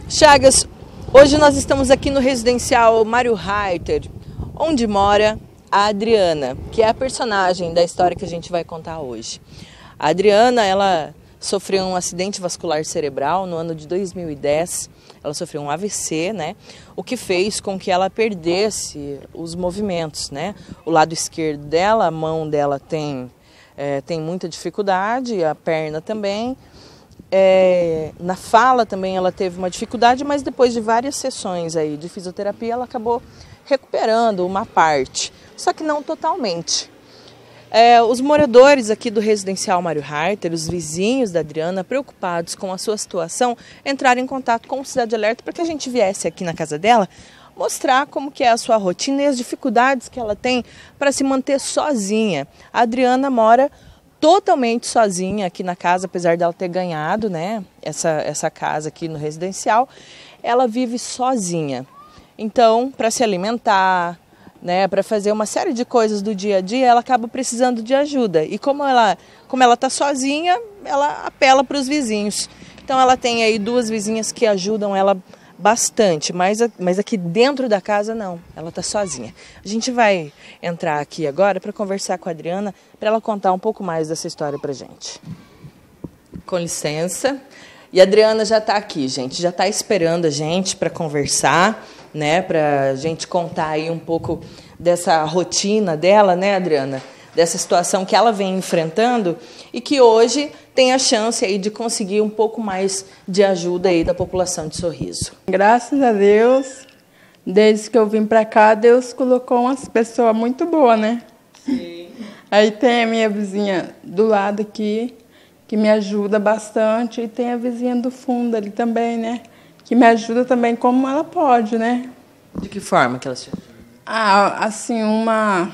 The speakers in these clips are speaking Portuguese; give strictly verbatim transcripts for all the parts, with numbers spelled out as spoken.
Chagas, hoje nós estamos aqui no residencial Mário Reiter, onde mora a Adriana, que é a personagem da história que a gente vai contar hoje. A Adriana, ela sofreu um acidente vascular cerebral no ano de dois mil e dez, ela sofreu um A V C, né? O que fez com que ela perdesse os movimentos, né? O lado esquerdo dela, a mão dela tem, é, tem muita dificuldade, a perna também. É, na fala também ela teve uma dificuldade, mas depois de várias sessões aí de fisioterapia ela acabou recuperando uma parte, só que não totalmente. É, os moradores aqui do residencial Mário Reiter, os vizinhos da Adriana, preocupados com a sua situação, entraram em contato com o Cidade Alerta para que a gente viesse aqui na casa dela mostrar como que é a sua rotina e as dificuldades que ela tem para se manter sozinha. A Adriana mora totalmente sozinha aqui na casa, apesar dela ter ganhado, né, essa, essa casa aqui no residencial, ela vive sozinha. Então, para se alimentar, né, para fazer uma série de coisas do dia a dia, ela acaba precisando de ajuda. E como ela como ela está sozinha, ela apela para os vizinhos. Então, ela tem aí duas vizinhas que ajudam ela bastante, mas, mas aqui dentro da casa não, ela está sozinha. A gente vai entrar aqui agora para conversar com a Adriana, para ela contar um pouco mais dessa história para gente. Com licença. E a Adriana já está aqui, gente, já está esperando a gente para conversar, né, para a gente contar aí um pouco dessa rotina dela, né, Adriana? Dessa situação que ela vem enfrentando e que hoje tem a chance aí de conseguir um pouco mais de ajuda aí da população de Sorriso. Graças a Deus, desde que eu vim para cá, Deus colocou umas pessoas muito boas, né? Sim. Aí tem a minha vizinha do lado aqui, que me ajuda bastante, e tem a vizinha do fundo ali também, né? Que me ajuda também como ela pode, né? De que forma que ela se ajuda? Ah, assim, uma...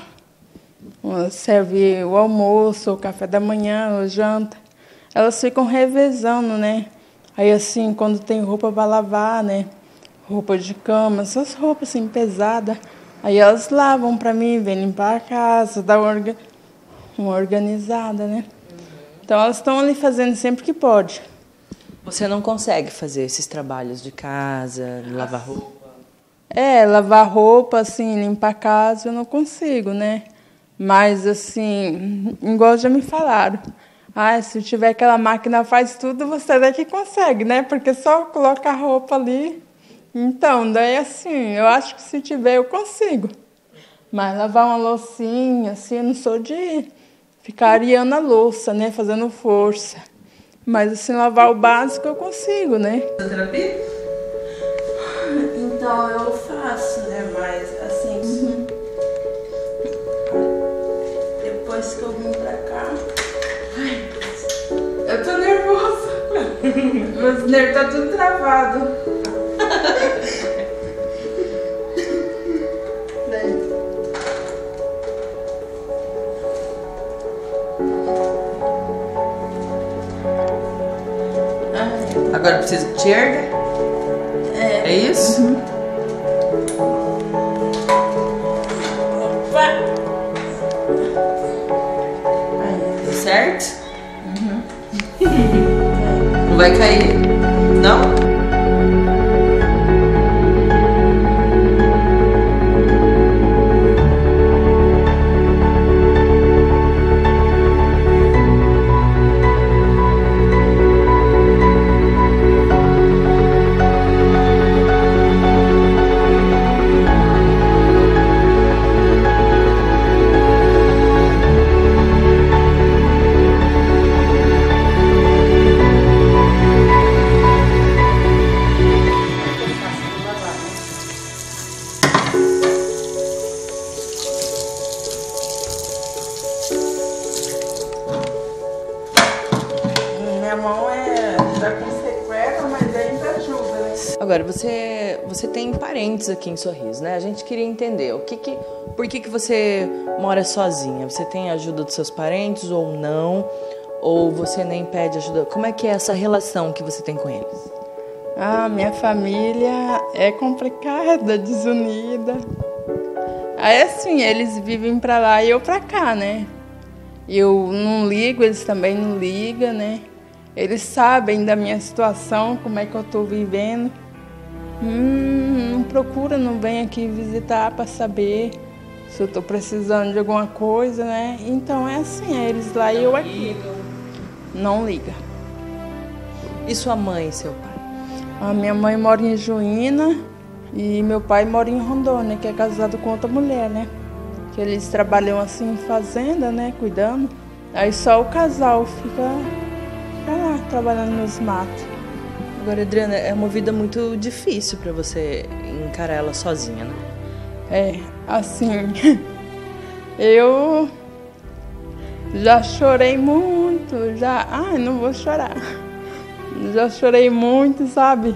serve o almoço, o café da manhã, o janta. Elas ficam revezando, né? Aí, assim, quando tem roupa para lavar, né? Roupa de cama, essas roupas, assim, pesadas. Aí elas lavam para mim, vêm limpar a casa, dar uma, orga... uma organizada, né? Então, elas estão ali fazendo sempre que pode. Você não consegue fazer esses trabalhos de casa, lavar roupa? É, lavar roupa, assim, limpar a casa, eu não consigo, né? Mas, assim, igual já me falaram, ah, se tiver aquela máquina faz tudo, você daqui consegue, né? Porque só coloca a roupa ali. Então, daí, assim, eu acho que se tiver, eu consigo. Mas lavar uma loucinha, assim, eu não sou de ficar areando a louça, né? Fazendo força. Mas, assim, lavar o básico eu consigo, né? Terapia? Então, eu faço, né? Mas, assim... Uhum. Depois que eu vim pra cá... Ai, eu tô nervosa. Meus nervos tá tudo travado. Agora precisa que te erga? É. É isso? Uhum. Opa! Aí, certo? Uhum. Não vai cair? Não? Agora, você, você tem parentes aqui em Sorriso, né? A gente queria entender o que que, por que que você mora sozinha? Você tem ajuda dos seus parentes ou não? Ou você nem pede ajuda? Como é que é essa relação que você tem com eles? Ah, minha família é complicada, desunida. Aí assim, eles vivem pra lá e eu pra cá, né? Eu não ligo, eles também não ligam, né? Eles sabem da minha situação, como é que eu tô vivendo. Hum, não procura, não vem aqui visitar para saber se eu estou precisando de alguma coisa, né? Então é assim, é eles lá e eu aqui. Não liga. E sua mãe e seu pai? A minha mãe mora em Juína e meu pai mora em Rondônia, que é casado com outra mulher, né? Que eles trabalham assim em fazenda, né? Cuidando. Aí só o casal fica pra lá, trabalhando nos matos. Agora, Adriana, é uma vida muito difícil para você encarar ela sozinha, né? É, assim, eu já chorei muito, já, ai, não vou chorar. Já chorei muito, sabe?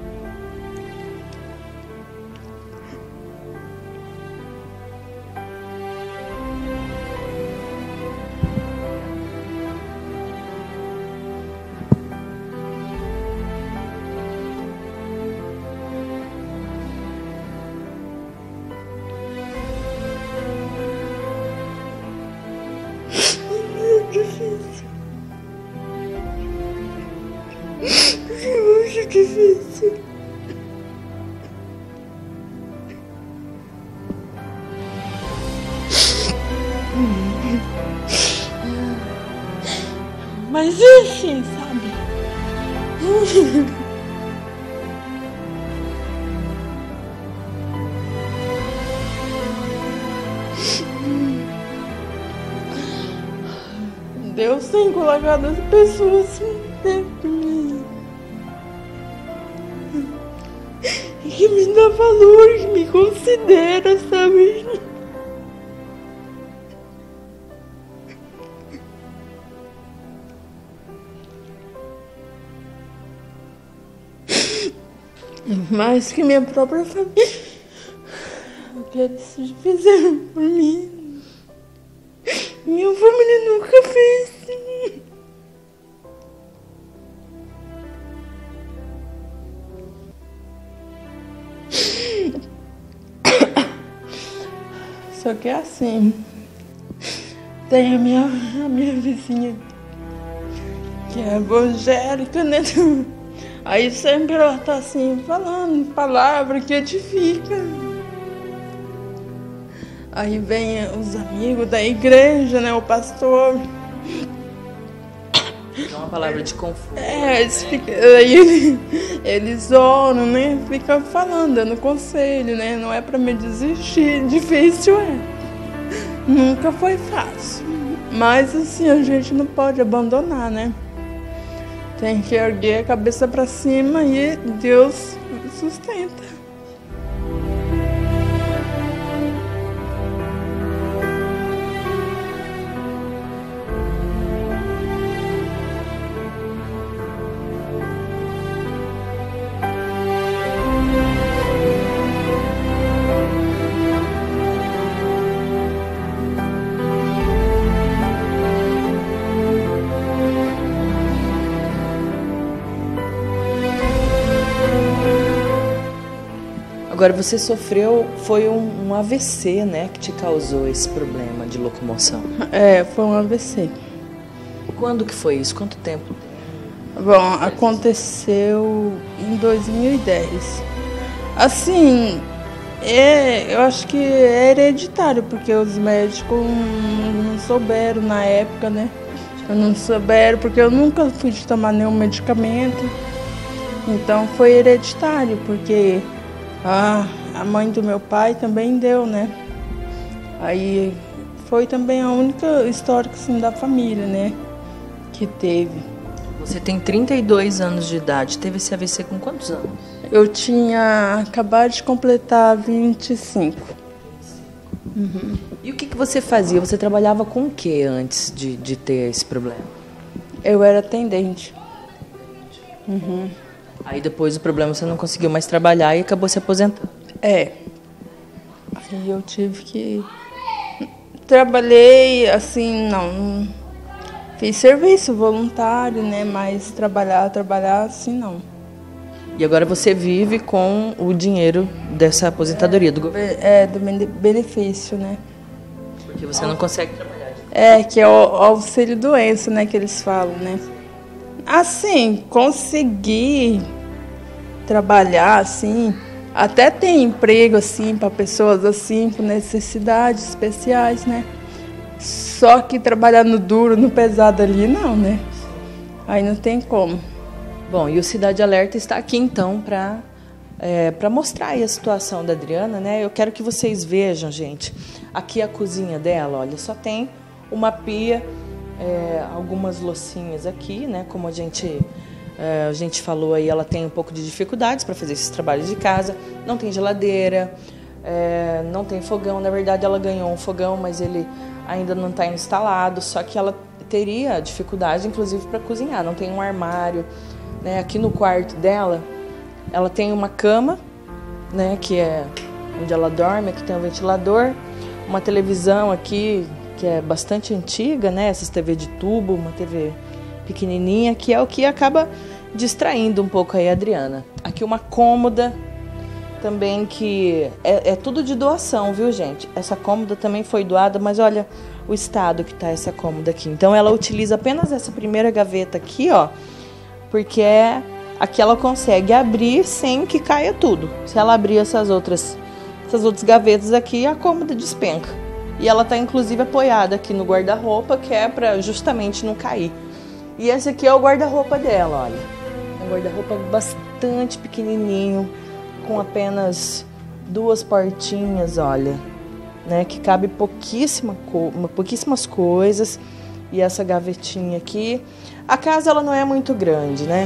Muito difícil. Mas enfim, sabe? Deus tem colocado as pessoas perto de mim. Que me dá valor, que me considera, sabe? Mais que minha própria família. O que eles fizeram por mim, minha família nunca fez. Só que é assim, tem a minha, a minha vizinha, que é evangélica, né? Aí sempre ela tá assim, falando palavras que edifica. Aí vem os amigos da igreja, né? O pastor. É uma palavra de conforto. É, eles, ficam, aí eles, eles oram, né? Ficam falando, dando conselho, né? Não é pra me desistir, difícil é. Nunca foi fácil. Mas assim, a gente não pode abandonar, né? Tem que erguer a cabeça pra cima e Deus sustenta. Agora, você sofreu, foi um, um A V C, né, que te causou esse problema de locomoção. É, foi um A V C. Quando que foi isso? Quanto tempo? Bom, aconteceu em dois mil e dez. Assim, é, eu acho que é hereditário, porque os médicos não souberam na época, né? Não souberam, porque eu nunca fui tomar nenhum medicamento. Então foi hereditário, porque ah, a mãe do meu pai também deu, né? Aí foi também a única história assim, da família, né? Que teve. Você tem trinta e dois anos de idade. Teve esse A V C com quantos anos? Eu tinha acabado de completar vinte e cinco. Uhum. E o que, que você fazia? Você trabalhava com o que antes de, de ter esse problema? Eu era atendente. Uhum. Aí depois do problema você não conseguiu mais trabalhar e acabou se aposentando. É. Aí eu tive que... Trabalhei, assim, não... Fiz serviço voluntário, né? Mas trabalhar, trabalhar, assim, não. E agora você vive com o dinheiro dessa aposentadoria do governo? É, do benefício, né? Porque você não consegue trabalhar. É, que é o auxílio-doença, né? Que eles falam, né? Assim, consegui trabalhar, assim, até tem emprego, assim, para pessoas, assim, com necessidades especiais, né? Só que trabalhar no duro, no pesado ali, não, né? Aí não tem como. Bom, e o Cidade Alerta está aqui, então, para é, para mostrar aí a situação da Adriana, né? Eu quero que vocês vejam, gente, aqui a cozinha dela, olha, só tem uma pia, é, algumas loucinhas aqui, né? Como a gente, é, a gente falou aí, ela tem um pouco de dificuldades para fazer esses trabalhos de casa, não tem geladeira, é, não tem fogão. Na verdade, ela ganhou um fogão, mas ele ainda não está instalado, só que ela teria dificuldade, inclusive, para cozinhar. Não tem um armário, né? Aqui no quarto dela, ela tem uma cama, né? Que é onde ela dorme, aqui tem um ventilador, uma televisão aqui que é bastante antiga, né? Essas T V de tubo, uma T V pequenininha, que é o que acaba distraindo um pouco aí a Adriana. Aqui uma cômoda também que é, é tudo de doação, viu, gente? Essa cômoda também foi doada, mas olha o estado que tá essa cômoda aqui. Então ela utiliza apenas essa primeira gaveta aqui, ó, porque é, aqui ela consegue abrir sem que caia tudo. Se ela abrir essas outras, essas outras gavetas aqui, a cômoda despenca. E ela tá inclusive apoiada aqui no guarda-roupa, que é para justamente não cair. E esse aqui é o guarda-roupa dela, olha. É um guarda-roupa bastante pequenininho, com apenas duas portinhas, olha, né, que cabe pouquíssima co pouquíssimas coisas. E essa gavetinha aqui, a casa ela não é muito grande, né,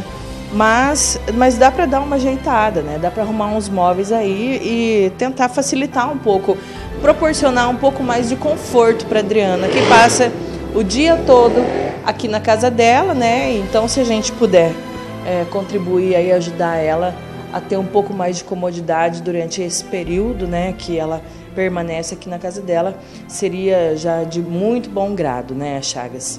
mas, mas dá para dar uma ajeitada, né, dá para arrumar uns móveis aí e tentar facilitar um pouco, proporcionar um pouco mais de conforto para Adriana, que passa o dia todo aqui na casa dela, né. Então, se a gente puder é, contribuir aí, ajudar ela a ter um pouco mais de comodidade durante esse período, né, que ela permanece aqui na casa dela, seria já de muito bom grado, né, Chagas?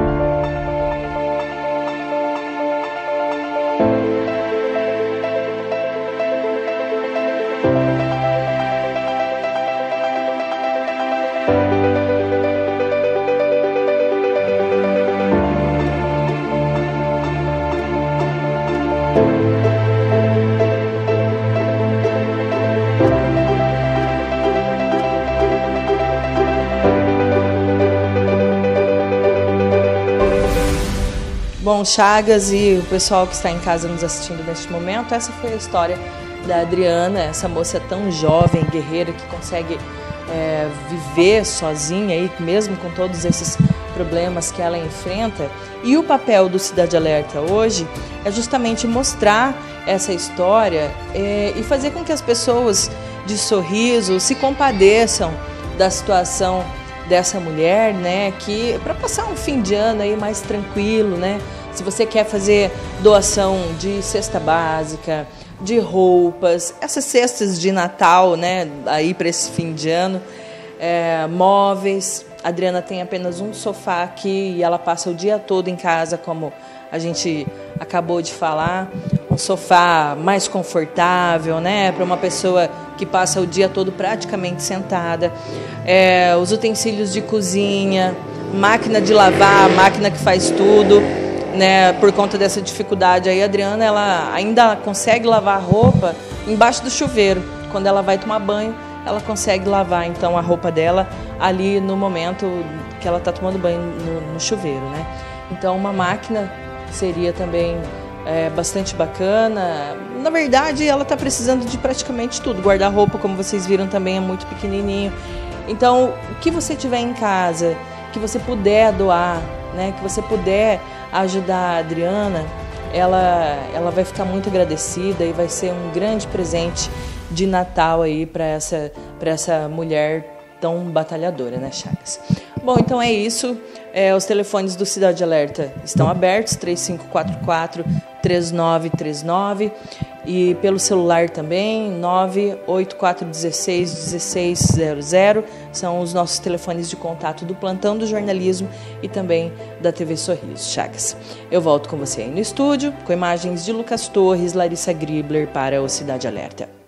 Bom, Chagas e o pessoal que está em casa nos assistindo neste momento, essa foi a história da Adriana, essa moça tão jovem, guerreira, que consegue é, viver sozinha, aí, mesmo com todos esses problemas que ela enfrenta. E o papel do Cidade Alerta hoje é justamente mostrar essa história é, e fazer com que as pessoas de Sorriso se compadeçam da situação dessa mulher, né, que para passar um fim de ano aí mais tranquilo, né, se você quer fazer doação de cesta básica, de roupas, essas cestas de Natal, né, aí para esse fim de ano, é, móveis. A Adriana tem apenas um sofá aqui e ela passa o dia todo em casa, como a gente acabou de falar, um sofá mais confortável, né, para uma pessoa que passa o dia todo praticamente sentada. É, os utensílios de cozinha, máquina de lavar, máquina que faz tudo, né, por conta dessa dificuldade aí, a Adriana ela ainda consegue lavar a roupa embaixo do chuveiro. Quando ela vai tomar banho, ela consegue lavar então a roupa dela ali no momento que ela está tomando banho no, no chuveiro, né? Então uma máquina seria também é, bastante bacana. Na verdade, ela está precisando de praticamente tudo. Guarda-roupa, como vocês viram, também é muito pequenininho. Então, o que você tiver em casa, que você puder doar, né, que você puder ajudar a Adriana, ela, ela vai ficar muito agradecida e vai ser um grande presente de Natal aí para essa, para essa mulher tão batalhadora, né, Chagas? Bom, então é isso. É, os telefones do Cidade Alerta estão abertos, três cinco quatro quatro, três nove três nove, e pelo celular também, nove oito quatro um seis um seis zero zero. São os nossos telefones de contato do Plantão do Jornalismo e também da T V Sorriso. Chagas, eu volto com você aí no estúdio, com imagens de Lucas Torres, Larissa Gribler para o Cidade Alerta.